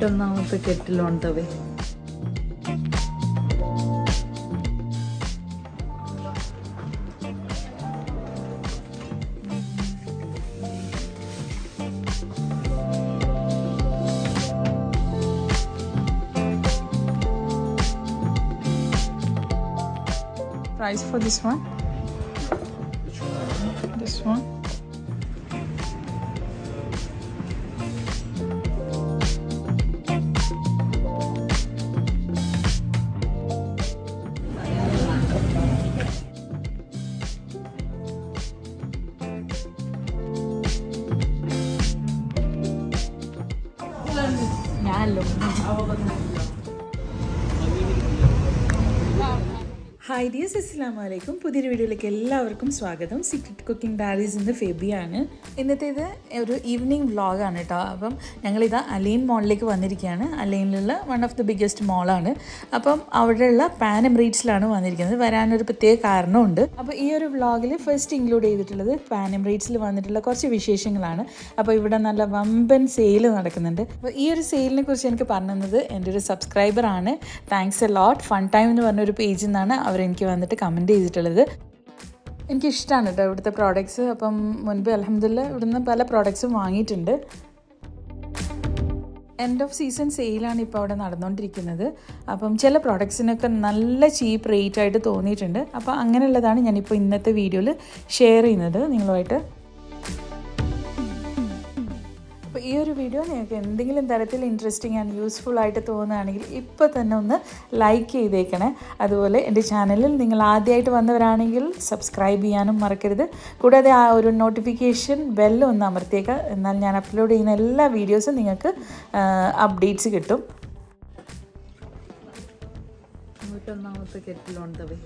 101ാമത്തെ kettle on the way. Price for this one? This one? Hi dears, അസ്സലാമു അലൈക്കും. പുതിയൊരു വീഡിയോയിലേക്ക് എല്ലാവർക്കും സ്വാഗതം. സീക്രട്ട് കുക്കിംഗ് ഡയറീസ് ഇന്ന് ഫെബിയാണ്. ഇന്നത്തേത് ഒരു ഈവനിങ് വ്ളോഗാണ് കേട്ടോ. അപ്പം ഞങ്ങളിതാ അലൈൻ മോളിലേക്ക് വന്നിരിക്കുകയാണ്. അലൈനിലുള്ള വൺ ഓഫ് ദി ബിഗ്ഗസ്റ്റ് മോളാണ്. അപ്പം അവിടെയുള്ള പാൻ എമിറേറ്റ്സിലാണ് വന്നിരിക്കുന്നത്. വരാനൊരു പ്രത്യേക കാരണമുണ്ട്. അപ്പോൾ ഈ ഒരു വ്ളോഗിൽ ഫസ്റ്റ് ഇൻക്ലൂഡ് ചെയ്തിട്ടുള്ളത് പാൻ എമിറേറ്റ്സിൽ വന്നിട്ടുള്ള കുറച്ച് വിശേഷങ്ങളാണ്. അപ്പോൾ ഇവിടെ നല്ല വമ്പൻ സെയിൽ നടക്കുന്നുണ്ട്. അപ്പോൾ ഈ ഒരു സെയിലിനെ കുറിച്ച് എനിക്ക് പറഞ്ഞത് എൻ്റെ ഒരു സബ്സ്ക്രൈബറാണ്. Thanks a lot. Fun time എന്ന് പറഞ്ഞൊരു പേജിൽ നിന്നാണ് അവരെനിക്ക് വന്നിട്ട് കമൻറ്റ് ചെയ്തിട്ടുള്ളത്. എനിക്കിഷ്ടമാണ് കേട്ടോ ഇവിടുത്തെ പ്രോഡക്ട്സ്. അപ്പം മുൻപ് അൽഹംദുലില്ലാ ഇവിടുന്ന് പല പ്രോഡക്ട്സും വാങ്ങിയിട്ടുണ്ട്. എൻഡ് ഓഫ് സീസൺ സെയിലാണ് ഇപ്പോൾ അവിടെ നടന്നുകൊണ്ടിരിക്കുന്നത്. അപ്പം ചില പ്രോഡക്ട്സിനൊക്കെ നല്ല ചീപ്പ് റേറ്റ് ആയിട്ട് തോന്നിയിട്ടുണ്ട്. അപ്പോൾ അങ്ങനെയുള്ളതാണ് ഞാനിപ്പോൾ ഇന്നത്തെ വീഡിയോയിൽ ഷെയർ ചെയ്യുന്നത് നിങ്ങളുമായിട്ട്. അപ്പോൾ ഈ ഒരു വീഡിയോ നിങ്ങൾക്ക് എന്തെങ്കിലും തരത്തിൽ ഇൻട്രസ്റ്റിംഗ് ആൻഡ് യൂസ്ഫുൾ ആയിട്ട് തോന്നുകയാണെങ്കിൽ ഇപ്പോൾ തന്നെ ഒന്ന് ലൈക്ക് ചെയ്തേക്കണേ. അതുപോലെ എൻ്റെ ചാനലിൽ നിങ്ങൾ ആദ്യമായിട്ട് വന്നവരാണെങ്കിൽ സബ്സ്ക്രൈബ് ചെയ്യാനും മറക്കരുത്. കൂടാതെ ആ ഒരു നോട്ടിഫിക്കേഷൻ ബെല്ല് ഒന്ന് അമർത്തിയേക്കുക. എന്നാൽ ഞാൻ അപ്ലോഡ് ചെയ്യുന്ന എല്ലാ വീഡിയോസും നിങ്ങൾക്ക് അപ്ഡേറ്റ്സ് കിട്ടും. 101ാമത്തെ കെറ്റിൽ ഓൺ ദ വേ.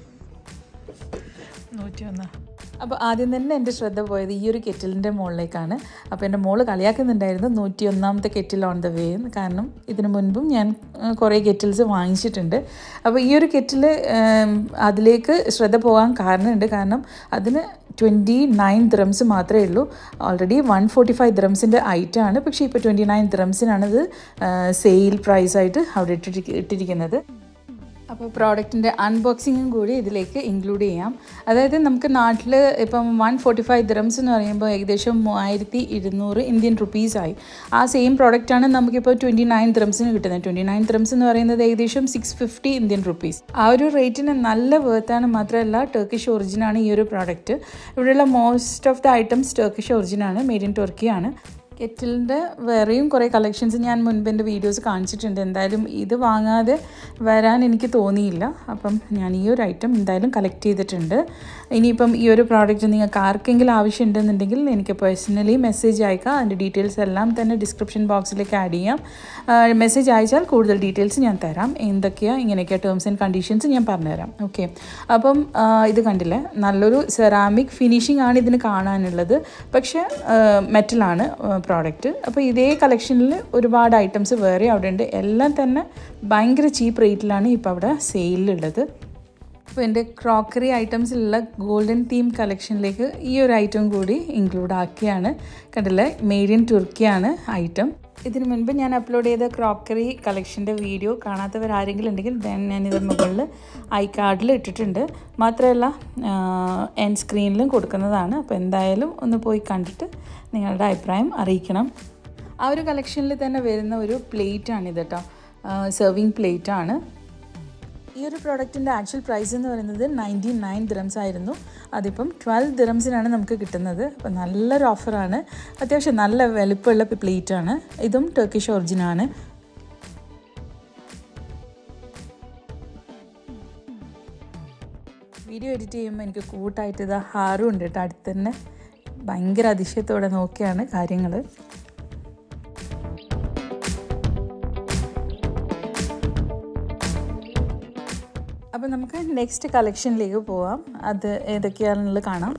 101. അപ്പോൾ ആദ്യം തന്നെ എൻ്റെ ശ്രദ്ധ പോയത് ഈ ഒരു കെറ്റിലിൻ്റെ മുകളിലേക്കാണ്. അപ്പോൾ എൻ്റെ മോള് കളിയാക്കുന്നുണ്ടായിരുന്നു 101ാമത്തെ കെറ്റിൽ ഓൺ ദ വേ എന്ന്. കാരണം ഇതിനു മുൻപും ഞാൻ കുറേ കെറ്റിൽസ് വാങ്ങിച്ചിട്ടുണ്ട്. അപ്പോൾ ഈ ഒരു കെറ്റിൽ അതിലേക്ക് ശ്രദ്ധ പോകാൻ കാരണമുണ്ട്. കാരണം അതിന് 29 ദിറംസ് മാത്രമേ ഉള്ളൂ. ഓൾറെഡി 145 ദിറംസിൻ്റെ ഐറ്റമാണ്. പക്ഷേ ഇപ്പോൾ 29 ദിറംസിനാണിത് സെയിൽ പ്രൈസായിട്ട് അവിടെ ഇട്ടിരിക്കുന്നത്. അപ്പോൾ പ്രോഡക്റ്റിൻ്റെ അൺബോക്സിങ്ങും കൂടി ഇതിലേക്ക് ഇൻക്ലൂഡ് ചെയ്യാം. അതായത് നമുക്ക് നാട്ടിൽ ഇപ്പം 145 ദിറംസ് എന്ന് പറയുമ്പോൾ ഏകദേശം 3200 ഇന്ത്യൻ റുപ്പീസായി. ആ സെയിം പ്രോഡക്റ്റാണ് നമുക്കിപ്പോൾ 29 ദിറംസിന് കിട്ടുന്നത്. 29 ദിറംസ് എന്ന് പറയുന്നത് ഏകദേശം 650 ഇന്ത്യൻ റുപ്പീസ്. ആ ഒരു റേറ്റിന് നല്ല വേർത്താണ്. മാത്രമല്ല ടർക്കിഷ് ഒറിജിനാണ് ഈ ഒരു പ്രോഡക്റ്റ്. ഇവിടെയുള്ള most of the items Turkish ഒറിജിനാണ്, മെയ്ഡ് ഇൻ ടർക്കിയാണ്. കെറ്റിലിൻ്റെ വേറെയും കുറേ കളക്ഷൻസ് ഞാൻ മുൻപ് എൻ്റെ വീഡിയോസ് കാണിച്ചിട്ടുണ്ട്. എന്തായാലും ഇത് വാങ്ങാതെ വരാൻ എനിക്ക് തോന്നിയില്ല. അപ്പം ഞാൻ ഈ ഒരു ഐറ്റം എന്തായാലും കളക്ട് ചെയ്തിട്ടുണ്ട്. ഇനിയിപ്പം ഈ ഒരു പ്രോഡക്റ്റ് നിങ്ങൾക്ക് ആർക്കെങ്കിലും ആവശ്യമുണ്ടെന്നുണ്ടെങ്കിൽ എനിക്ക് പേഴ്സണലി മെസ്സേജ് അയക്കാം. അതിൻ്റെ ഡീറ്റെയിൽസ് എല്ലാം തന്നെ ഡിസ്ക്രിപ്ഷൻ ബോക്സിലേക്ക് ആഡ് ചെയ്യാം. മെസ്സേജ് അയച്ചാൽ കൂടുതൽ ഡീറ്റെയിൽസ് ഞാൻ തരാം. എന്തൊക്കെയാണ് ഇങ്ങനെയൊക്കെയാണ് ടേംസ് ആൻഡ് കണ്ടീഷൻസ് ഞാൻ പറഞ്ഞുതരാം. ഓക്കെ, അപ്പം ഇത് കണ്ടില്ലേ, നല്ലൊരു സെറാമിക് ഫിനിഷിംഗ് ആണ് ഇതിന് കാണാനുള്ളത്. പക്ഷേ മെറ്റലാണ് പ്രോഡക്റ്റ്. അപ്പോൾ ഇതേ കളക്ഷനിൽ ഒരുപാട് ഐറ്റംസ് വേറെ അവിടെ ഉണ്ട്. എല്ലാം തന്നെ ഭയങ്കര ചീപ്പ് റേറ്റിലാണ് ഇപ്പോൾ അവിടെ സെയിലുള്ളത്. അപ്പോൾ എൻ്റെ ക്രോക്കറി ഐറ്റംസിലുള്ള ഗോൾഡൻ തീം കളക്ഷനിലേക്ക് ഈ ഒരു ഐറ്റം കൂടി ഇൻക്ലൂഡ് ആക്കിയാണ്. കണ്ടില്ലേ, മെയ്ഡ് ഇൻ തുർക്കിയാണ് ഐറ്റം. ഇതിന് മുൻപ് ഞാൻ അപ്ലോഡ് ചെയ്ത ക്രോക്കറി കളക്ഷൻ്റെ വീഡിയോ കാണാത്തവരാരെങ്കിലും ഉണ്ടെങ്കിൽ ഞാനിത് മുകളിൽ ഐ കാർഡിൽ ഇട്ടിട്ടുണ്ട്. മാത്രമല്ല എൻഡ് സ്ക്രീനിലും കൊടുക്കുന്നതാണ്. അപ്പോൾ എന്തായാലും ഒന്ന് പോയി കണ്ടിട്ട് നിങ്ങളുടെ അഭിപ്രായം അറിയിക്കണം. ആ ഒരു കളക്ഷനിൽ തന്നെ വരുന്ന ഒരു പ്ലേറ്റാണിത് കേട്ടോ, സെർവിങ് പ്ലേറ്റാണ്. ഈ ഒരു പ്രോഡക്റ്റിൻ്റെ ആക്ച്വൽ പ്രൈസ് എന്ന് പറയുന്നത് 99 ദിറംസ് ആയിരുന്നു. അതിപ്പം 12 ദിറംസിനാണ് നമുക്ക് കിട്ടുന്നത്. അപ്പം നല്ലൊരു ഓഫറാണ്. അത്യാവശ്യം നല്ല വലുപ്പമുള്ള പ്ലേറ്റാണ്. ഇതും ടർക്കിഷ് ഒറിജിനാണ്. വീഡിയോ എഡിറ്റ് ചെയ്യുമ്പോൾ എനിക്ക് കൂട്ടായിട്ട് ഇതാ ഹാറും ഉണ്ട് കേട്ടോ. അടുത്ത് തന്നെ ഭയങ്കര അതിശയത്തോടെ നോക്കിയാണ് കാര്യങ്ങൾ. അപ്പോൾ നമുക്ക് നെക്സ്റ്റ് കളക്ഷനിലേക്ക് പോവാം. അത് ഏതൊക്കെയാണെന്നുള്ളത് കാണാം.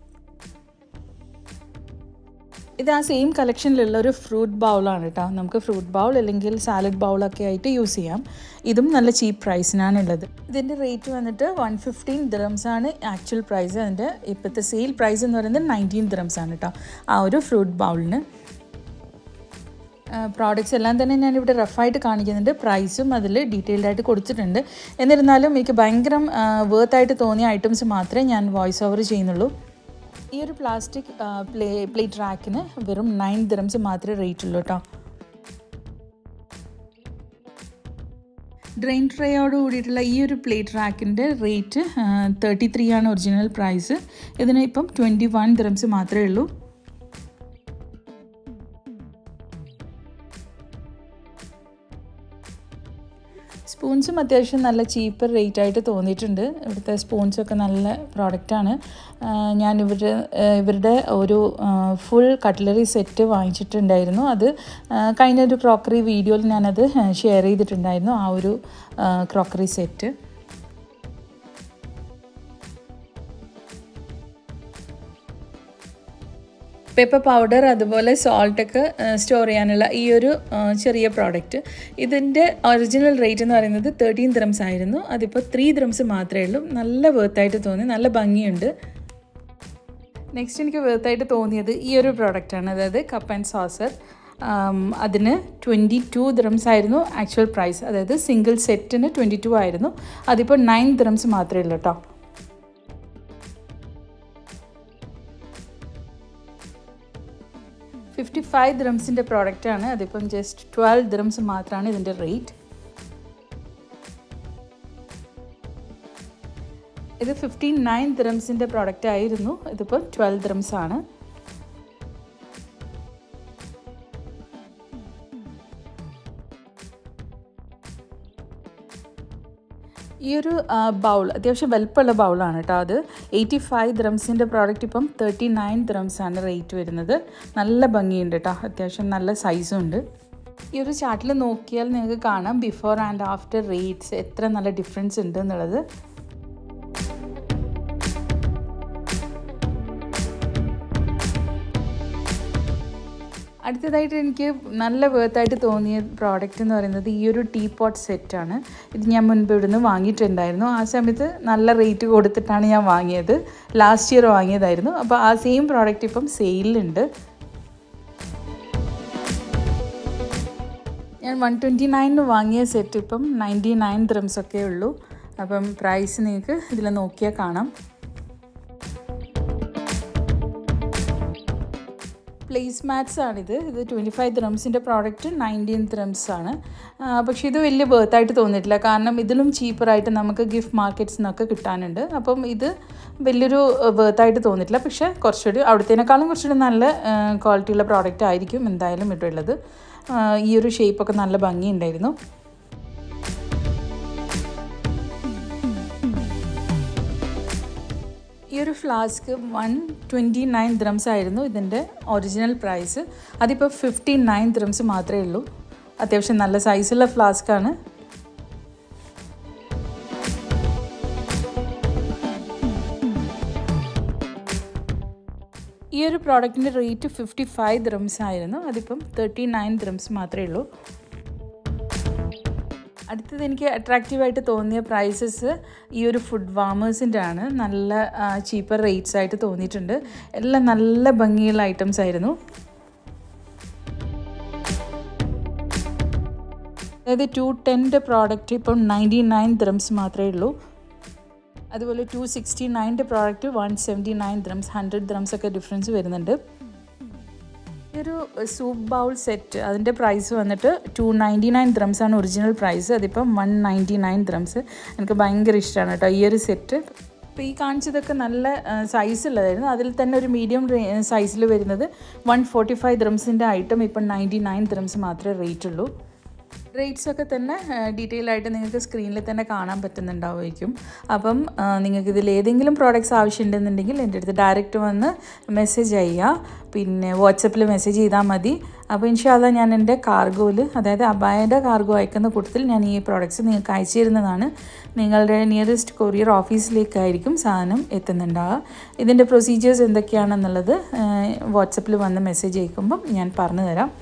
ഇത് ആ സെയിം കളക്ഷനിലുള്ള ഒരു ഫ്രൂട്ട് ബൗളാണ് കേട്ടോ. നമുക്ക് ഫ്രൂട്ട് ബൗൾ അല്ലെങ്കിൽ സാലഡ് ബൗളൊക്കെ ആയിട്ട് യൂസ് ചെയ്യാം. ഇതും നല്ല ചീപ്പ് പ്രൈസിനാണുള്ളത്. ഇതിൻ്റെ റേറ്റ് വന്നിട്ട് 115 ദിറംസാണ് ആക്ച്വൽ പ്രൈസ്. അതിൻ്റെ ഇപ്പോഴത്തെ സെയിൽ പ്രൈസ് എന്ന് പറയുന്നത് 19 ദിറംസാണ് കേട്ടോ ആ ഒരു ഫ്രൂട്ട് ബൗളിന്. പ്രോഡക്റ്റ്സ് എല്ലാം തന്നെ ഞാനിവിടെ റഫായിട്ട് കാണിക്കുന്നുണ്ട്. പ്രൈസും അതിൽ ഡീറ്റെയിൽഡ് ആയിട്ട് കൊടുത്തിട്ടുണ്ട്. എന്നിരുന്നാലും എനിക്ക് ഭയങ്കര വേർത്തായിട്ട് തോന്നിയ ഐറ്റംസ് മാത്രമേ ഞാൻ വോയിസ് ഓവർ ചെയ്യുന്നുള്ളൂ. ഈ ഒരു പ്ലാസ്റ്റിക് പ്ലേറ്റ് റാക്കിന് വെറും 9 dirhams മാത്രമേ റേറ്റ് ഉള്ളൂ കേട്ടോ. ഡ്രെയിൻ ട്രേയോട് കൂടിയിട്ടുള്ള ഈ ഒരു പ്ലേറ്റ് റാക്കിൻ്റെ റേറ്റ് 33 ആണ് ഒറിജിനൽ പ്രൈസ്. ഇതിന് ഇപ്പം 21 dirhams മാത്രമേ ഉള്ളൂ. സ്പൂൺസും അത്യാവശ്യം നല്ല ചീപ്പർ റേറ്റ് ആയിട്ട് തോന്നിയിട്ടുണ്ട്. ഇവിടുത്തെ സ്പൂൺസൊക്കെ നല്ല പ്രോഡക്റ്റാണ്. ഞാൻ ഇവരുടെ ഒരു ഫുൾ കട്ട്ലറി സെറ്റ് വാങ്ങിച്ചിട്ടുണ്ടായിരുന്നു. അത് കഴിഞ്ഞൊരു ക്രോക്കറി വീഡിയോയിൽ ഞാനത് ഷെയർ ചെയ്തിട്ടുണ്ടായിരുന്നു, ആ ഒരു ക്രോക്കറി സെറ്റ്. പേപ്പർ പൗഡർ അതുപോലെ സോൾട്ടൊക്കെ സ്റ്റോർ ചെയ്യാനുള്ള ഈ ഒരു ചെറിയ പ്രോഡക്റ്റ്, ഇതിൻ്റെ ഒറിജിനൽ റേറ്റ് എന്ന് പറയുന്നത് 13 dirhams ആയിരുന്നു. അതിപ്പോൾ 3 dirhams മാത്രമേ ഉള്ളൂ. നല്ല വേർത്തായിട്ട് തോന്നി, നല്ല ഭംഗിയുണ്ട്. നെക്സ്റ്റ് എനിക്ക് വേർത്തായിട്ട് തോന്നിയത് ഈ ഒരു പ്രോഡക്റ്റാണ്, അതായത് കപ്പ് ആൻഡ് സോസർ. അതിന് 22 dirhams ആയിരുന്നു ആക്ച്വൽ പ്രൈസ്, അതായത് സിംഗിൾ സെറ്റിന് 22 ആയിരുന്നു. അതിപ്പോൾ 9 dirhams മാത്രമേ ഉള്ളൂ കേട്ടോ. 55 dirhamsൻ്റെ പ്രോഡക്റ്റാണ്. അതിപ്പം ജസ്റ്റ് 12 dirhams മാത്രമാണ് ഇതിൻ്റെ റേറ്റ്. ഇത് 59 dirhamsൻ്റെ പ്രോഡക്റ്റ് ആയിരുന്നു. ഇതിപ്പോൾ 12 dirhams ആണ്. ഈ ഒരു ബൗൾ അത്യാവശ്യം വലുപ്പമുള്ള ബൗളാണ് കേട്ടോ. അത് 85 dirhamsൻ്റെ പ്രോഡക്റ്റ് ഇപ്പം 39 dirhams ആണ് റേറ്റ് വരുന്നത്. നല്ല ഭംഗിയുണ്ട് കേട്ടോ, അത്യാവശ്യം നല്ല സൈസും ഉണ്ട്. ഈ ഒരു ചാർട്ടിൽ നോക്കിയാൽ നിങ്ങൾക്ക് കാണാം ബിഫോർ ആൻഡ് ആഫ്റ്റർ റേറ്റ്സ് എത്ര നല്ല ഡിഫറൻസ് ഉണ്ട് എന്നുള്ളത്. അടുത്തതായിട്ട് എനിക്ക് നല്ല വേർത്തായിട്ട് തോന്നിയ പ്രോഡക്റ്റ് എന്ന് പറയുന്നത് ഈ ഒരു ടീ പോട്ട് സെറ്റാണ്. ഇത് ഞാൻ മുൻപ് ഇവിടുന്ന് വാങ്ങിയിട്ടുണ്ടായിരുന്നു. ആ സമയത്ത് നല്ല റേറ്റ് കൊടുത്തിട്ടാണ് ഞാൻ വാങ്ങിയത്. ലാസ്റ്റ് ഇയർ വാങ്ങിയതായിരുന്നു. അപ്പോൾ ആ സെയിം പ്രോഡക്റ്റ് ഇപ്പം സെയിലുണ്ട്. ഞാൻ 129 വാങ്ങിയ സെറ്റ് ഇപ്പം 99 dirhams ഒക്കെ ഉള്ളൂ. അപ്പം പ്രൈസ് നിങ്ങൾക്ക് ഇതിൽ നോക്കിയാൽ കാണാം. പ്ലേസ് മാറ്റ്സ് ആണിത്. ഇത് 25 dirhamsൻ്റെ പ്രോഡക്റ്റ് 19 dirhams ആണ്. പക്ഷേ ഇത് വലിയ വേർത്തായിട്ട് തോന്നിയിട്ടില്ല, കാരണം ഇതിലും ചീപ്പറായിട്ട് നമുക്ക് ഗിഫ്റ്റ് മാർക്കറ്റ്സിനൊക്കെ കിട്ടാനുണ്ട്. അപ്പം ഇത് വലിയൊരു വേർത്തായിട്ട് തോന്നിയിട്ടില്ല. പക്ഷേ കുറച്ചുകൂടി അവിടത്തേനേക്കാളും കുറച്ചുകൂടി നല്ല ക്വാളിറ്റിയുള്ള പ്രോഡക്റ്റ് ആയിരിക്കും എന്തായാലും ഇവിടെ ഉള്ളത്. ഈ ഒരു ഷേപ്പൊക്കെ നല്ല ഭംഗിയുണ്ടായിരുന്നു. ഈ ഒരു ഫ്ലാസ്ക് 129 dirhams ആയിരുന്നു ഇതിൻ്റെ ഒറിജിനൽ പ്രൈസ്. അതിപ്പോൾ 59 dirhams മാത്രമേ ഉള്ളൂ. അത്യാവശ്യം നല്ല സൈസുള്ള ഫ്ലാസ്കാണ്. ഈ ഒരു പ്രോഡക്റ്റിൻ്റെ റേറ്റ് 55 dirhams ആയിരുന്നു. അതിപ്പം 39 dirhams മാത്രമേ ഉള്ളൂ. അടുത്തത് എനിക്ക് അട്രാക്റ്റീവായിട്ട് തോന്നിയ പ്രൈസസ് ഈ ഒരു ഫുഡ് വാമേഴ്സിൻ്റെ ആണ്. നല്ല ചീപ്പർ റേറ്റ്സ് ആയിട്ട് തോന്നിയിട്ടുണ്ട്. എല്ലാം നല്ല ഭംഗിയുള്ള ഐറ്റംസ് ആയിരുന്നു. അതായത് 210ൻ്റെ പ്രോഡക്റ്റ് ഇപ്പം 99 dirhams മാത്രമേ ഉള്ളൂ. അതുപോലെ 269ൻ്റെ പ്രോഡക്റ്റ് 179 dirhams, 100 dirhams ഒക്കെ ഡിഫറൻസ് വരുന്നുണ്ട്. ഒരു സൂപ്പ് ബൗൾ സെറ്റ് അതിൻ്റെ പ്രൈസ് വന്നിട്ട് 299 dirhams ആണ് ഒറിജിനൽ പ്രൈസ്. അതിപ്പം 199 dirhams. എനിക്ക് ഭയങ്കര ഇഷ്ടമാണ് കേട്ടോ ഈ ഒരു സെറ്റ്. അപ്പോൾ ഈ കാണിച്ചതൊക്കെ നല്ല സൈസ് ഉള്ളതായിരുന്നു. അതിൽ തന്നെ ഒരു മീഡിയം സൈസിൽ വരുന്നത് 145 dirhamsൻ്റെ ഐറ്റം ഇപ്പം 99 dirhams മാത്രമേ റേറ്റ് ഉള്ളൂ. റേറ്റ്സൊക്കെ തന്നെ ഡീറ്റെയിൽ ആയിട്ട് നിങ്ങൾക്ക് സ്ക്രീനിൽ തന്നെ കാണാൻ പറ്റുന്നുണ്ടാവുമായിരിക്കും. അപ്പം നിങ്ങൾക്ക് ഇതിൽ ഏതെങ്കിലും പ്രോഡക്റ്റ്സ് ആവശ്യമുണ്ടെന്നുണ്ടെങ്കിൽ എൻ്റെ അടുത്ത് ഡയറക്റ്റ് വന്ന് മെസ്സേജ് ചെയ്യുക, പിന്നെ വാട്സപ്പിൽ മെസ്സേജ് ചെയ്താൽ മതി. അപ്പോൾ ഇൻഷാല്ലാ ഞാൻ എൻ്റെ കാർഗോയിൽ, അതായത് അബായയുടെ കാർഗോ അയക്കുന്ന കൂട്ടത്തിൽ ഞാൻ ഈ പ്രോഡക്റ്റ്സ് നിങ്ങൾക്ക് അയച്ചു തരുന്നതാണ്. നിങ്ങളുടെ നിയറസ്റ്റ് കൊറിയർ ഓഫീസിലേക്കായിരിക്കും സാധനം എത്തുന്നുണ്ടാവുക. ഇതിൻ്റെ പ്രൊസീജിയേഴ്സ് എന്തൊക്കെയാണെന്നുള്ളത് വാട്സപ്പിൽ വന്ന് മെസ്സേജ് അയക്കുമ്പം ഞാൻ പറഞ്ഞു തരാം.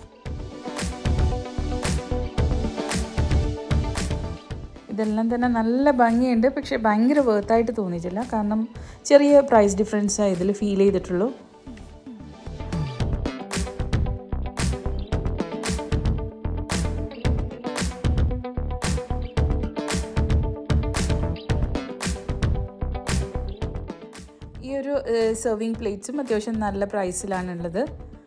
ഇതെല്ലാം തന്നെ നല്ല ഭംഗിയുണ്ട്, പക്ഷേ ഭയങ്കര വേർത്തായിട്ട് തോന്നിയിട്ടില്ല, കാരണം ചെറിയ പ്രൈസ് ഡിഫറൻസാണ് ഇതിൽ ഫീൽ ചെയ്തിട്ടുള്ളൂ. ഒരു സെർവിങ് പ്ലേറ്റ്സും അത്യാവശ്യം നല്ല പ്രൈസിലാണുള്ളത്.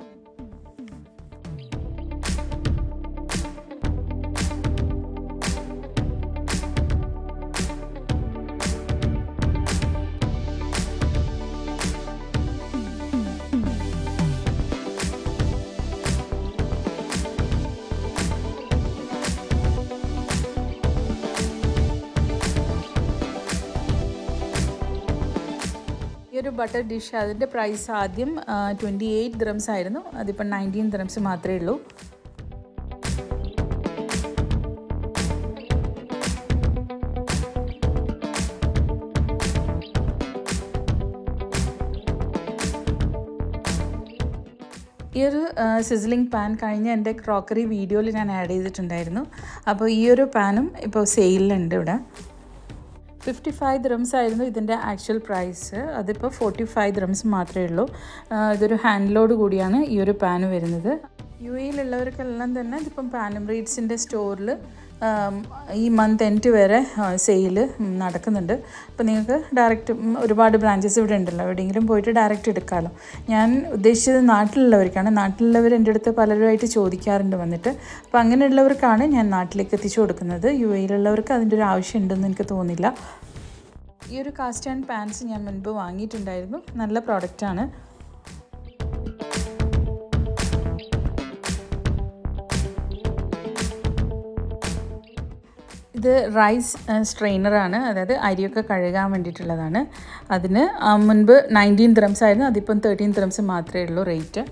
ഈ ഒരു ബട്ടർ ഡിഷ് അതിൻ്റെ പ്രൈസ് ആദ്യം 28 ദിർഹംസ് ആയിരുന്നു. അതിപ്പോൾ 19 ദിർഹംസ് മാത്രമേ ഉള്ളൂ. ഈ ഒരു സിസിലിംഗ് പാൻ കഴിഞ്ഞ എൻ്റെ ക്രോക്കറി വീഡിയോയിൽ ഞാൻ ആഡ് ചെയ്തിട്ടുണ്ടായിരുന്നു. അപ്പോൾ ഈ ഒരു പാനും ഇപ്പോൾ സെയിലുണ്ട് ഇവിടെ. 55 ദിർഹംസ് ആയിരുന്നു ഇതിൻ്റെ ആക്ച്വൽ പ്രൈസ്. അതിപ്പോൾ 45 ദിർഹംസ് മാത്രമേ ഉള്ളൂ. ഇതൊരു ഹാൻഡ് ലോഡ് കൂടിയാണ് ഈ ഒരു പാന് വരുന്നത്. UAE-ലുള്ളവർക്കെല്ലാം തന്നെ ഇതിപ്പം പാനം റീഡ്സിൻ്റെ സ്റ്റോറിൽ ഈ മന്ത് എൻഡ് വരെ സെയിൽ നടക്കുന്നുണ്ട്. അപ്പോൾ നിങ്ങൾക്ക് ഡയറക്റ്റ് ഒരുപാട് ബ്രാഞ്ചസ് ഇവിടെ ഉണ്ടല്ലോ, എവിടെയെങ്കിലും പോയിട്ട് ഡയറക്റ്റ് എടുക്കാമല്ലോ. ഞാൻ ഉദ്ദേശിച്ചത് നാട്ടിലുള്ളവർക്കാണ്. നാട്ടിലുള്ളവർ എൻ്റെ അടുത്ത് പലരുമായിട്ട് ചോദിക്കാറുണ്ട് വന്നിട്ട്. അപ്പോൾ അങ്ങനെയുള്ളവർക്കാണ് ഞാൻ നാട്ടിലേക്ക് എത്തിച്ചു കൊടുക്കുന്നത്. UAE-ലുള്ളവർക്ക് അതിൻ്റെ ഒരു ആവശ്യം ഉണ്ടെന്ന് എനിക്ക് തോന്നില്ല. ഈ ഒരു കാസ്റ്റ് ആൻഡ് പാൻസ് ഞാൻ മുൻപ് വാങ്ങിയിട്ടുണ്ടായിരുന്നു. നല്ല പ്രോഡക്റ്റാണ്. ഇത് റൈസ് സ്ട്രെയിനറാണ്, അതായത് അരിയൊക്കെ കഴുകാൻ വേണ്ടിയിട്ടുള്ളതാണ്. അതിന് മുൻപ് 19 ദിർഹംസ് ആയിരുന്നു. അതിപ്പം 13 ദിർഹംസ് മാത്രമേ ഉള്ളൂ റേറ്റ്.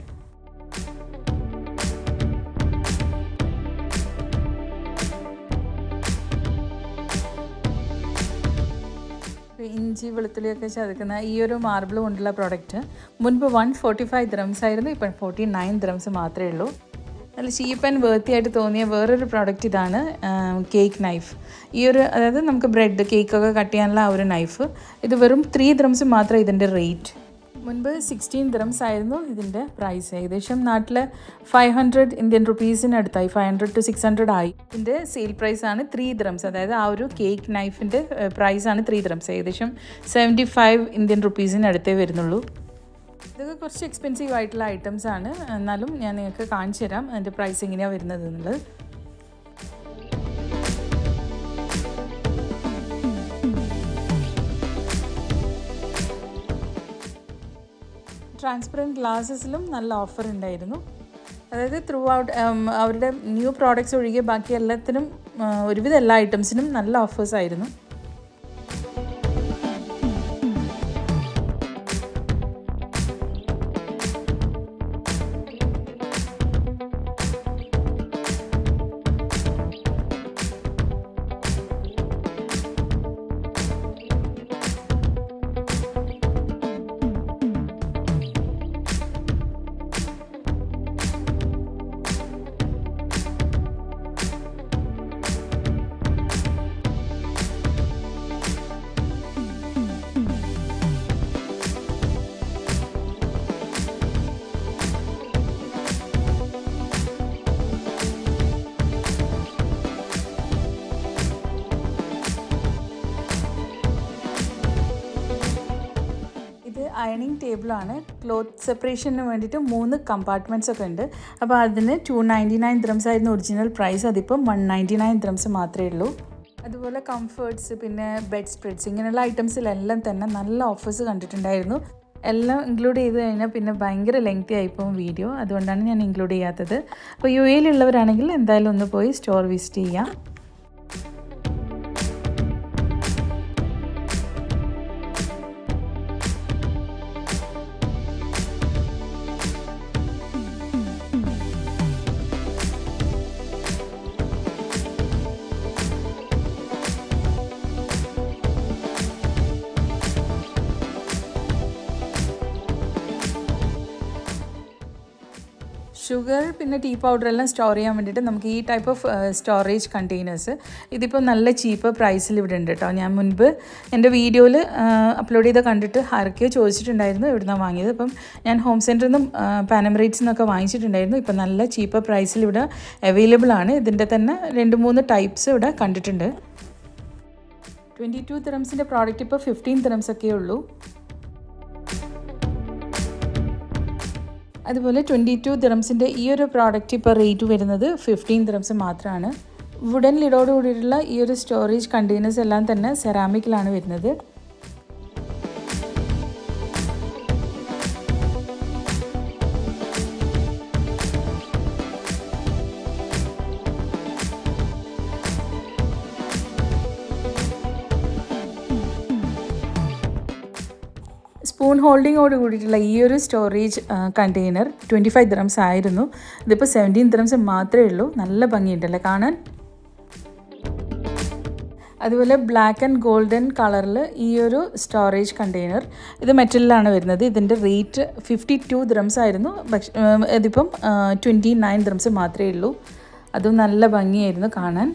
ഇഞ്ചി വെളുത്തുള്ളിയൊക്കെ ചതക്കുന്ന ഈ ഒരു മാർബിൾ കൊണ്ടുള്ള പ്രോഡക്റ്റ് മുൻപ് 145 ദിർഹംസ് ആയിരുന്നു. ഇപ്പം 49 ദിർഹംസ് മാത്രമേ ഉള്ളൂ. നല്ല ചീപ്പ് ആൻഡ് വേർത്തി ആയിട്ട് തോന്നിയ വേറൊരു പ്രോഡക്റ്റ് ഇതാണ്, കേക്ക് നൈഫ്. ഈ ഒരു അതായത് നമുക്ക് ബ്രെഡ് കേക്കൊക്കെ കട്ട് ചെയ്യാനുള്ള ആ ഒരു നൈഫ്. ഇത് വെറും 3 ദിർഹംസ് മാത്രം ഇതിൻ്റെ റേറ്റ്. മുൻപ് 16 ദിർഹംസ് ആയിരുന്നു ഇതിൻ്റെ പ്രൈസ്. ഏകദേശം നാട്ടിൽ 500 ഇന്ത്യൻ റുപ്പീസിനടുത്തായി, 500 to 600 ആയി. ഇതിൻ്റെ സെയിൽ പ്രൈസാണ് 3 ദിർഹംസ്. അതായത് ആ ഒരു കേക്ക് നൈഫിൻ്റെ പ്രൈസാണ് 3 ദിർഹംസ്. ഏകദേശം 75 ഇന്ത്യൻ റുപ്പീസിനടുത്തേ വരുന്നുള്ളൂ. ഇതൊക്കെ കുറച്ച് എക്സ്പെൻസീവ് ആയിട്ടുള്ള ഐറ്റംസ് ആണ്. എന്നാലും ഞാൻ നിങ്ങൾക്ക് കാണിച്ചു തരാം അതിൻ്റെ പ്രൈസ് എങ്ങനെയാണ് വരുന്നത് എന്നുള്ളത്. ട്രാൻസ്പെറൻറ്റ് ഗ്ലാസസിലും നല്ല ഓഫർ ഉണ്ടായിരുന്നു. അതായത് ത്രൂ ഔട്ട് അവരുടെ ന്യൂ പ്രോഡക്റ്റ്സ് ഒഴികെ ബാക്കി എല്ലാത്തിനും ഒരുവിധം എല്ലാ ഐറ്റംസിനും നല്ല ഓഫേഴ്സ് ആയിരുന്നു. അയണിങ് ടേബിളാണ്. ക്ലോത്ത് സെപ്പറേഷന് വേണ്ടിയിട്ട് 3 കമ്പാർട്ട്മെൻറ്റ്സ് ഒക്കെ ഉണ്ട്. അപ്പോൾ അതിന് 299 ദിർഹംസ് ആയിരുന്നു ഒറിജിനൽ പ്രൈസ്. അതിപ്പം 199 ദിർഹംസ് മാത്രമേ ഉള്ളൂ. അതുപോലെ കംഫേർട്ട്സ്, പിന്നെ ബെഡ് സ്പ്രെഡ്സ്, ഇങ്ങനെയുള്ള ഐറ്റംസിലെല്ലാം തന്നെ നല്ല ഓഫേഴ്സ് കണ്ടിട്ടുണ്ടായിരുന്നു. എല്ലാം ഇൻക്ലൂഡ് ചെയ്ത് കഴിഞ്ഞാൽ പിന്നെ ഭയങ്കര ലെങ്തി ആയിപ്പോവും വീഡിയോ. അതുകൊണ്ടാണ് ഞാൻ ഇൻക്ലൂഡ് ചെയ്യാത്തത്. അപ്പോൾ UAE-ലുള്ളവരാണെങ്കിൽ എന്തായാലും ഒന്ന് പോയി സ്റ്റോർ വിസിറ്റ് ചെയ്യാം. ഷുഗർ പിന്നെ ടീ പൗഡറെല്ലാം സ്റ്റോർ ചെയ്യാൻ വേണ്ടിയിട്ട് നമുക്ക് ഈ ടൈപ്പ് ഓഫ് സ്റ്റോറേജ് കണ്ടെയ്നേഴ്സ് ഇതിപ്പോൾ നല്ല ചീപ്പ് പ്രൈസിൽ ഇവിടെ ഉണ്ട് കേട്ടോ. ഞാൻ മുൻപ് എൻ്റെ വീഡിയോയിൽ അപ്ലോഡ് ചെയ്ത് കണ്ടിട്ട് ആരൊക്കെയോ ചോദിച്ചിട്ടുണ്ടായിരുന്നു എവിടുന്നാണ് വാങ്ങിയത്. അപ്പം ഞാൻ ഹോം സെൻറ്ററിൽ നിന്നും പാനം റേറ്റ്സിൽ നിന്നൊക്കെ വാങ്ങിച്ചിട്ടുണ്ടായിരുന്നു. ഇപ്പം നല്ല ചീപ്പ് പ്രൈസിൽ ഇവിടെ അവൈലബിൾ ആണ്. ഇതിൻ്റെ തന്നെ 2-3 ടൈപ്സ് ഇവിടെ കണ്ടിട്ടുണ്ട്. 22 ദിർഹംസിൻ്റെ പ്രോഡക്റ്റ് ഇപ്പോൾ 15 ദിർഹംസ് ഒക്കെ ഉള്ളൂ. അതുപോലെ 22 ദിറംസിൻ്റെ ഈ ഒരു പ്രോഡക്റ്റ് ഇപ്പോൾ റേറ്റ് വരുന്നത് 15 ദിറംസ് മാത്രമാണ്. വുഡൻ ലിഡോട് കൂടിയിട്ടുള്ള ഈ ഒരു സ്റ്റോറേജ് കണ്ടെയ്നേഴ്സ് എല്ലാം തന്നെ സെറാമിക്കിലാണ് വരുന്നത്. സ്പൂൺ ഹോൾഡിങ്ങോട് കൂടിയിട്ടുള്ള ഈ ഒരു സ്റ്റോറേജ് കണ്ടെയ്നർ 25 ദിറംസ് ആയിരുന്നു. ഇതിപ്പോൾ 17 ദിറംസ് മാത്രമേ ഉള്ളൂ. നല്ല ഭംഗിയുണ്ടല്ലേ കാണാൻ. അതുപോലെ ബ്ലാക്ക് ആൻഡ് ഗോൾഡൻ കളറിൽ ഈ ഒരു സ്റ്റോറേജ് കണ്ടെയ്നർ, ഇത് മെറ്റലിലാണ് വരുന്നത്. ഇതിൻ്റെ റേറ്റ് 52 ദിറംസ് ആയിരുന്നു. പക്ഷേ ഇതിപ്പം 29 ദിറംസ് മാത്രമേ ഉള്ളൂ. അതും നല്ല ഭംഗിയായിരുന്നു കാണാൻ.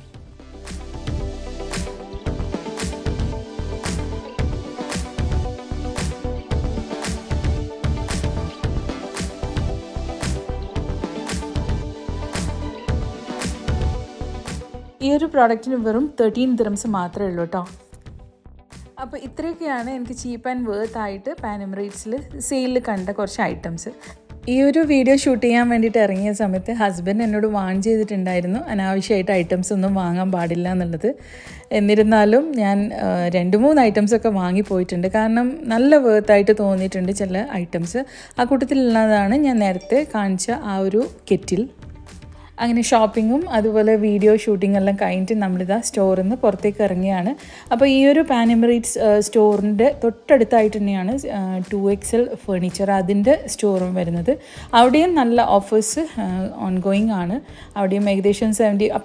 ഈ ഒരു പ്രോഡക്റ്റിന് വെറും 13 ദിറംസ് മാത്രമേ ഉള്ളൂ കേട്ടോ. അപ്പോൾ ഇത്രയൊക്കെയാണ് എനിക്ക് ചീപ്പ് ആൻഡ് വേർത്ത് ആയിട്ട് പാൻ എമിറേറ്റ്സിൽ സെയിലിൽ കണ്ട കുറച്ച് ഐറ്റംസ്. ഈ ഒരു വീഡിയോ ഷൂട്ട് ചെയ്യാൻ വേണ്ടിയിട്ട് ഇറങ്ങിയ സമയത്ത് ഹസ്ബൻഡ് എന്നോട് വാൺ ചെയ്തിട്ടുണ്ടായിരുന്നു അനാവശ്യമായിട്ട് ഐറ്റംസ് ഒന്നും വാങ്ങാൻ പാടില്ല എന്നുള്ളത്. എന്നിരുന്നാലും ഞാൻ 2-3 ഐറ്റംസൊക്കെ വാങ്ങിപ്പോയിട്ടുണ്ട്. കാരണം നല്ല വേർത്തായിട്ട് തോന്നിയിട്ടുണ്ട് ചില ഐറ്റംസ്. ആ കൂട്ടത്തിലുള്ളതാണ് ഞാൻ നേരത്തെ കാണിച്ച ആ ഒരു കെറ്റിൽ. അങ്ങനെ ഷോപ്പിങ്ങും അതുപോലെ വീഡിയോ ഷൂട്ടിംഗ് എല്ലാം കഴിഞ്ഞിട്ട് നമ്മളിതാ സ്റ്റോറിൽ നിന്ന് പുറത്തേക്ക് ഇറങ്ങിയാണ്. അപ്പോൾ ഈ ഒരു പാൻ എമിറേറ്റ്സ് സ്റ്റോറിൻ്റെ തൊട്ടടുത്തായിട്ട് തന്നെയാണ് 2XL ഫർണിച്ചർ അതിൻ്റെ സ്റ്റോറും വരുന്നത്. അവിടെയും നല്ല ഓഫേഴ്സ് ഓൺഗോയിങ് ആണ്. അവിടെയും ഏകദേശം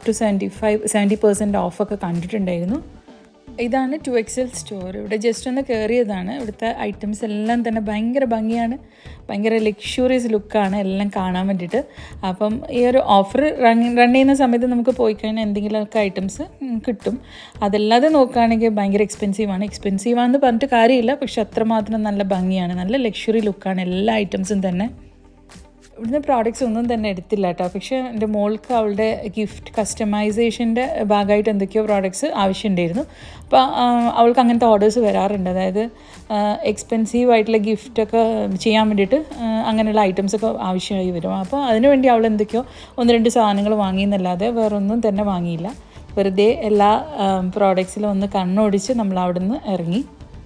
70% ഓഫൊക്കെ കണ്ടിട്ടുണ്ടായിരുന്നു. ഇതാണ് 2XL സ്റ്റോർ. ഇവിടെ ജസ്റ്റ് ഒന്ന് കയറിയതാണ്. ഇവിടുത്തെ ഐറ്റംസ് എല്ലാം തന്നെ ഭയങ്കര ഭംഗിയാണ്, ഭയങ്കര ലക്ഷൂറിയസ് ലുക്കാണ് എല്ലാം കാണാൻ വേണ്ടിയിട്ട്. അപ്പം ഈ ഒരു ഓഫർ റൺ ചെയ്യുന്ന സമയത്ത് നമുക്ക് പോയി കഴിഞ്ഞാൽ എന്തെങ്കിലുമൊക്കെ ഐറ്റംസ് കിട്ടും. അതല്ലാതെ നോക്കുകയാണെങ്കിൽ ഭയങ്കര എക്സ്പെൻസീവാണെന്ന് പറഞ്ഞിട്ട് കാര്യമില്ല. പക്ഷെ അത്രമാത്രം നല്ല ഭംഗിയാണ്, നല്ല ലക്ഷറി ലുക്കാണ് എല്ലാ ഐറ്റംസും തന്നെ. ഇവിടുന്ന് പ്രോഡക്റ്റ്സ് ഒന്നും തന്നെ എടുത്തില്ല കേട്ടോ. പക്ഷേ എൻ്റെ മോൾക്ക് അവളുടെ ഗിഫ്റ്റ് കസ്റ്റമൈസേഷൻ്റെ ഭാഗമായിട്ട് എന്തൊക്കെയോ പ്രോഡക്റ്റ്സ് ആവശ്യമുണ്ടായിരുന്നു. അപ്പോൾ അവൾക്ക് അങ്ങനത്തെ ഓർഡേഴ്സ് വരാറുണ്ട്. അതായത് എക്സ്പെൻസീവ് ആയിട്ടുള്ള ഗിഫ്റ്റൊക്കെ ചെയ്യാൻ വേണ്ടിയിട്ട് അങ്ങനെയുള്ള ഐറ്റംസൊക്കെ ആവശ്യമായി വരും. അപ്പോൾ അതിനുവേണ്ടി അവൾ എന്തൊക്കെയോ 1-2 സാധനങ്ങൾ വാങ്ങിയെന്നല്ലാതെ വേറൊന്നും തന്നെ വാങ്ങിയില്ല. വെറുതെ എല്ലാ പ്രോഡക്റ്റ്സിലും ഒന്ന് കണ്ണോടിച്ച് നമ്മൾ അവിടെ നിന്ന് ഇറങ്ങി.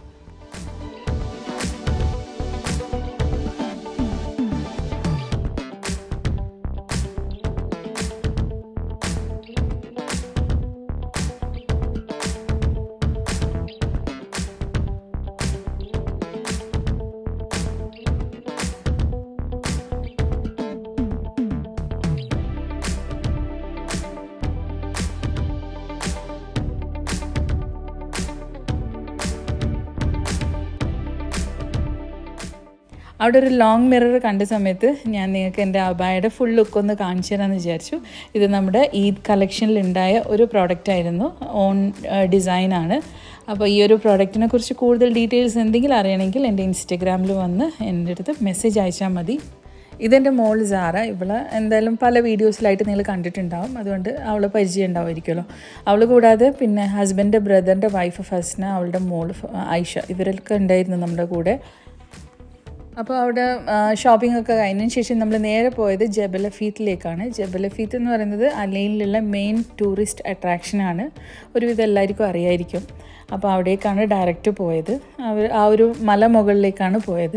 അവിടെ ഒരു ലോങ് മിറർ കണ്ട സമയത്ത് ഞാൻ നിങ്ങൾക്ക് എൻ്റെ അബായയുടെ ഫുൾ ലുക്ക് ഒന്ന് കാണിച്ചു തരാമെന്ന് വിചാരിച്ചു. ഇത് നമ്മുടെ ഈദ് കളക്ഷനിലുണ്ടായ ഒരു പ്രോഡക്റ്റായിരുന്നു, ഓൺ ഡിസൈനാണ്. അപ്പോൾ ഈ ഒരു പ്രോഡക്റ്റിനെ കുറിച്ച് കൂടുതൽ ഡീറ്റെയിൽസ് എന്തെങ്കിലും അറിയണമെങ്കിൽ എൻ്റെ ഇൻസ്റ്റഗ്രാമിൽ വന്ന് എൻ്റെ അടുത്ത് മെസ്സേജ് അയച്ചാൽ മതി. ഇതെൻ്റെ മോൾ സാറ. ഇവളെ എന്തായാലും പല വീഡിയോസിലായിട്ട് നിങ്ങൾ കണ്ടിട്ടുണ്ടാവും, അതുകൊണ്ട് അവളെ പരിചയം ഉണ്ടാവുമായിരിക്കുമല്ലോ. അവൾ കൂടാതെ പിന്നെ ഹസ്ബൻഡിൻ്റെ ബ്രദറിൻ്റെ വൈഫ് ഫസ്ന, അവളുടെ മോൾ ഐഷ, ഇവരൊക്കെ ഉണ്ടായിരുന്നു നമ്മുടെ കൂടെ. അപ്പോൾ അവിടെ ഷോപ്പിംഗ് ഒക്കെ കഴിഞ്ഞതിന് ശേഷം നമ്മൾ നേരെ പോയത് ജബൽ അഫീത്തിലേക്കാണ്. ജബൽ അഫീത്ത് എന്ന് പറയുന്നത് അലൈനിലുള്ള മെയിൻ ടൂറിസ്റ്റ് അട്രാക്ഷനാണ്. ഒരുവിധം എല്ലാവർക്കും അറിയായിരിക്കും. അപ്പോൾ അവിടേക്കാണ് ഡയറക്റ്റ് പോയത്. ആ ഒരു മല മുകളിലേക്കാണ് പോയത്.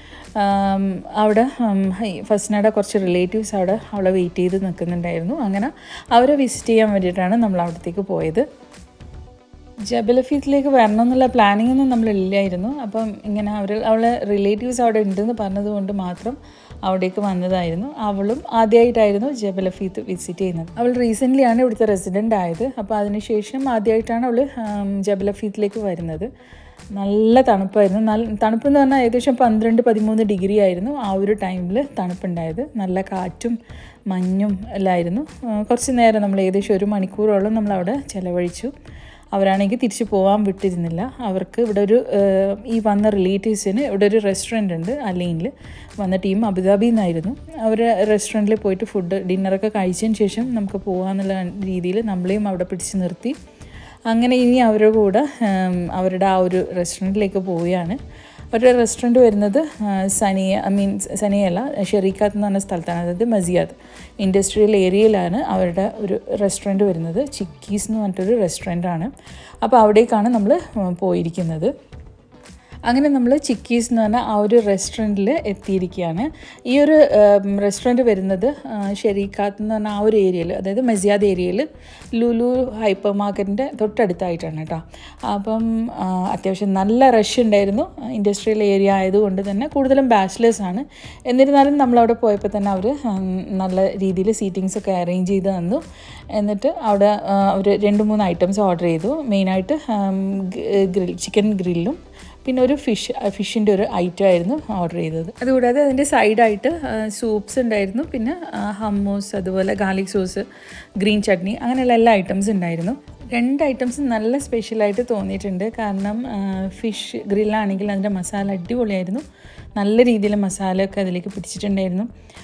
അവിടെ ഫസ്നയുടെ കുറച്ച് റിലേറ്റീവ്സ് അവളെ വെയിറ്റ് ചെയ്ത് നിൽക്കുന്നുണ്ടായിരുന്നു. അങ്ങനെ അവരെ വിസിറ്റ് ചെയ്യാൻ വേണ്ടിയിട്ടാണ് നമ്മൾ അവിടത്തേക്ക് പോയത്. ജബൽ അഫീത്തിലേക്ക് വരണം എന്നുള്ള പ്ലാനിങ് ഒന്നും നമ്മളില്ലായിരുന്നു. അപ്പം ഇങ്ങനെ അവളെ റിലേറ്റീവ്സ് അവിടെ ഉണ്ടെന്ന് പറഞ്ഞതുകൊണ്ട് മാത്രം അവിടേക്ക് വന്നതായിരുന്നു. അവളും ആദ്യമായിട്ടായിരുന്നു ജബൽ അഫീത്ത് വിസിറ്റ് ചെയ്യുന്നത്. അവൾ റീസെൻ്റ്ലിയാണ് ഇവിടുത്തെ റെസിഡൻ്റ് ആയത്. അപ്പോൾ അതിനുശേഷം ആദ്യമായിട്ടാണ് അവൾ ജബൽ അഫീത്തിലേക്ക് വരുന്നത്. നല്ല തണുപ്പായിരുന്നു. തണുപ്പെന്ന് പറഞ്ഞാൽ ഏകദേശം 12-13 ഡിഗ്രി ആയിരുന്നു ആ ഒരു ടൈമിൽ തണുപ്പുണ്ടായത്. നല്ല കാറ്റും മഞ്ഞും എല്ലായിരുന്നു. കുറച്ച് നേരം നമ്മൾ ഏകദേശം 1 മണിക്കൂറോളം നമ്മളവിടെ ചിലവഴിച്ചു. അവരാണെങ്കിൽ തിരിച്ച് പോകാൻ വിട്ടിരുന്നില്ല. അവർക്ക് ഇവിടെ ഈ വന്ന റിലേറ്റീവ്സിന് ഇവിടെ ഒരു റെസ്റ്റോറൻറ്റ് ഉണ്ട് അലൈനിൽ. വന്ന ടീം അബുദാബിയിൽ നിന്നായിരുന്നു. അവർ റെസ്റ്റോറൻറ്റിൽ പോയിട്ട് ഡിന്നറൊക്കെ കഴിച്ചതിന് ശേഷം നമുക്ക് പോകാമെന്നുള്ള രീതിയിൽ നമ്മളെയും അവിടെ പിടിച്ച് നിർത്തി. അങ്ങനെ ഇനി അവരുടെ കൂടെ അവരുടെ ആ ഒരു റെസ്റ്റോറൻറ്റിലേക്ക് പോവുകയാണ്. അവരുടെ റെസ്റ്റോറൻറ്റ് വരുന്നത് സനിയല്ല, ഷെറീക്കാത്ത് എന്ന് പറഞ്ഞ സ്ഥലത്താണ്, അതായത് മസിയാദ് ഇൻഡസ്ട്രിയൽ ഏരിയയിലാണ് അവരുടെ ഒരു റെസ്റ്റോറൻറ്റ് വരുന്നത്. ചിക്കീസ് എന്ന് പറഞ്ഞിട്ടൊരു റെസ്റ്റോറൻറ്റാണ്. അപ്പോൾ അവിടേക്കാണ് നമ്മൾ പോയിരിക്കുന്നത്. അങ്ങനെ നമ്മൾ ചിക്കീസ് എന്ന് പറഞ്ഞാൽ ആ ഒരു റെസ്റ്റോറൻറ്റിൽ എത്തിയിരിക്കുകയാണ്. ഈ ഒരു റെസ്റ്റോറൻറ്റ് വരുന്നത് ഷെരീക്കാത്ത് എന്ന് പറഞ്ഞാൽ ആ ഒരു ഏരിയയിൽ, അതായത് മസിയാദ് ഏരിയയിൽ ലുലു ഹൈപ്പർ മാർക്കറ്റിൻ്റെ തൊട്ടടുത്തായിട്ടാണ് കേട്ടോ. അപ്പം അത്യാവശ്യം നല്ല റഷ് ഉണ്ടായിരുന്നു. ഇൻഡസ്ട്രിയൽ ഏരിയ ആയതുകൊണ്ട് തന്നെ കൂടുതലും ബാച്ചിലേഴ്സാണ്. എന്നിരുന്നാലും നമ്മളവിടെ പോയപ്പോൾ തന്നെ അവർ നല്ല രീതിയിൽ സീറ്റിങ്സൊക്കെ അറേഞ്ച് ചെയ്ത് തന്നു. എന്നിട്ട് അവിടെ അവർ 2-3 ഐറ്റംസ് ഓർഡർ ചെയ്തു. മെയിനായിട്ട് ചിക്കൻ ഗ്രില്ലും പിന്നെ ഒരു ഫിഷിൻ്റെ ഒരു ഐറ്റം ആയിരുന്നു ഓർഡർ ചെയ്തത്. അതുകൂടാതെ അതിൻ്റെ സൈഡായിട്ട് സൂപ്സ് ഉണ്ടായിരുന്നു, പിന്നെ ഹമ്മൂസ്, അതുപോലെ ഗാർലിക് സോസ്, ഗ്രീൻ ചട്നി, അങ്ങനെയുള്ള എല്ലാ ഐറ്റംസ് ഉണ്ടായിരുന്നു. 2 ഐറ്റംസ് നല്ല സ്പെഷ്യലായിട്ട് തോന്നിയിട്ടുണ്ട്. കാരണം ഫിഷ് ഗ്രില്ലാണെങ്കിൽ അതിൻ്റെ മസാല അടിപൊളിയായിരുന്നു. നല്ല രീതിയിൽ മസാലയൊക്കെ അതിലേക്ക് പിടിച്ചിട്ടുണ്ടായിരുന്നു.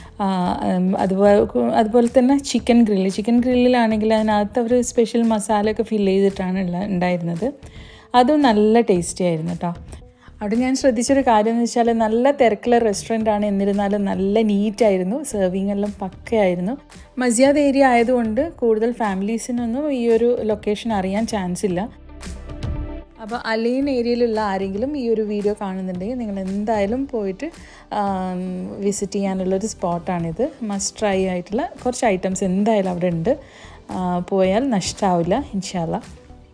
അതുപോലെ തന്നെ ചിക്കൻ ഗ്രില്ലിലാണെങ്കിൽ അതിനകത്ത് അവർ സ്പെഷ്യൽ മസാലയൊക്കെ ഫില്ല് ചെയ്തിട്ടാണ് ഉണ്ടായിരുന്നത്. അതും നല്ല ടേസ്റ്റി ആയിരുന്നു കേട്ടോ. അവിടെ ഞാൻ ശ്രദ്ധിച്ചൊരു കാര്യം എന്ന് വെച്ചാൽ നല്ല തിരക്കുള്ള റെസ്റ്റോറൻ്റാണ്, എന്നിരുന്നാലും നല്ല നീറ്റായിരുന്നു. സെർവിങ് എല്ലാം പക്കയായിരുന്നു. മസിയാദ് ഏരിയ ആയതുകൊണ്ട് കൂടുതൽ ഫാമിലീസിനൊന്നും ഈ ഒരു ലൊക്കേഷൻ അറിയാൻ ചാൻസ് ഇല്ല. അപ്പോൾ അലൈൻ ഏരിയയിലുള്ള ആരെങ്കിലും ഈ ഒരു വീഡിയോ കാണുന്നുണ്ടെങ്കിൽ നിങ്ങൾ എന്തായാലും പോയിട്ട് വിസിറ്റ് ചെയ്യാനുള്ളൊരു സ്പോട്ടാണിത്. മസ്റ്റ് ട്രൈ ആയിട്ടുള്ള കുറച്ച് ഐറ്റംസ് എന്തായാലും അവിടെ ഉണ്ട്. പോയാൽ നഷ്ടമാവില്ല ഇൻഷാ അല്ലാഹ്.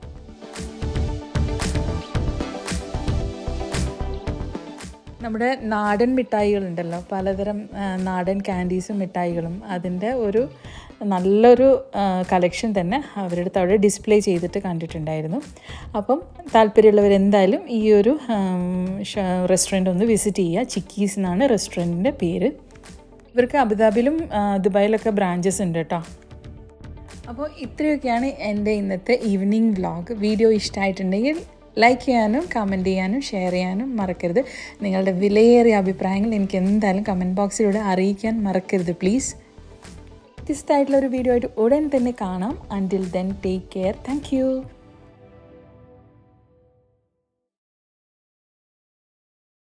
നമ്മുടെ നാടൻ മിഠായികളുണ്ടല്ലോ, പലതരം നാടൻ ക്യാൻഡീസും മിഠായികളും, അതിൻ്റെ ഒരു നല്ലൊരു കളക്ഷൻ തന്നെ അവരുടെ അടുത്ത് അവിടെ ഡിസ്പ്ലേ ചെയ്തിട്ട് കണ്ടിട്ടുണ്ടായിരുന്നു. അപ്പം താല്പര്യമുള്ളവർ എന്തായാലും ഈ ഒരു റെസ്റ്റോറൻറ്റ് ഒന്ന് വിസിറ്റ് ചെയ്യുക. ചിക്കീസ് എന്നാണ് റെസ്റ്റോറൻറ്റിൻ്റെ പേര്. ഇവർക്ക് അബുദാബിയിലും ദുബായിലൊക്കെ ബ്രാഞ്ചസ് ഉണ്ട് കേട്ടോ. അപ്പോൾ ഇത്രയൊക്കെയാണ് എൻ്റെ ഇന്നത്തെ ഈവനിങ് വ്ലോഗ്. വീഡിയോ ഇഷ്ടമായിട്ടുണ്ടെങ്കിൽ ലൈക്ക് ചെയ്യാനും കമൻറ്റ് ചെയ്യാനും ഷെയർ ചെയ്യാനും മറക്കരുത്. നിങ്ങളുടെ വിലയേറിയ അഭിപ്രായങ്ങൾ എനിക്ക് എന്തായാലും കമൻറ്റ് ബോക്സിലൂടെ അറിയിക്കാൻ മറക്കരുത് പ്ലീസ്. വ്യത്യസ്തമായിട്ടുള്ളൊരു വീഡിയോ ആയിട്ട് ഉടൻ തന്നെ കാണാം. Until then take care. Thank U.